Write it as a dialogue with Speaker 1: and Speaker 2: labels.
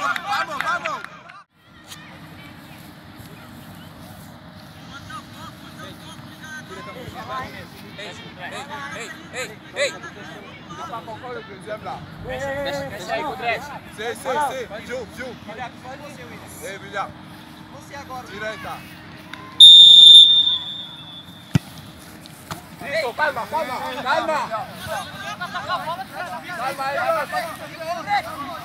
Speaker 1: Vamos, vamos! Ei! Dá pra qual o deuxième là?
Speaker 2: Deixa aí com o Dredd.
Speaker 1: Sim. Gil. Ei, William.
Speaker 3: Você agora.
Speaker 1: Direita.
Speaker 2: Isso, calma aí.